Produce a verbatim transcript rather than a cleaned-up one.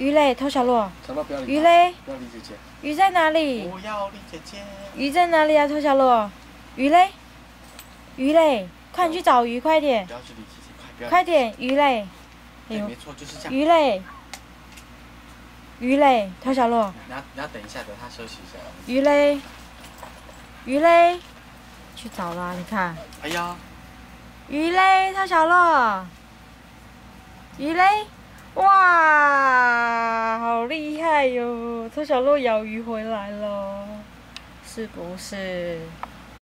鱼嘞，偷小洛。 小洛不要理他。 鱼嘞？ 不要理姐姐。 鱼在哪里？ 不要理姐姐。 鱼在哪里啊，偷小洛？鱼嘞？鱼嘞？快点去找鱼，快点！ 不要去理姐姐，快不要。 快点，鱼嘞！ 哎呦，没错，就是这样。 鱼嘞？鱼嘞？偷小洛。 你要你要等一下，等他休息一下。 鱼嘞？鱼嘞？去找啦，你看。 哎呀。 鱼嘞，偷小洛。鱼嘞？哇，好厉害哟！偷小洛咬鱼回来了，是不是？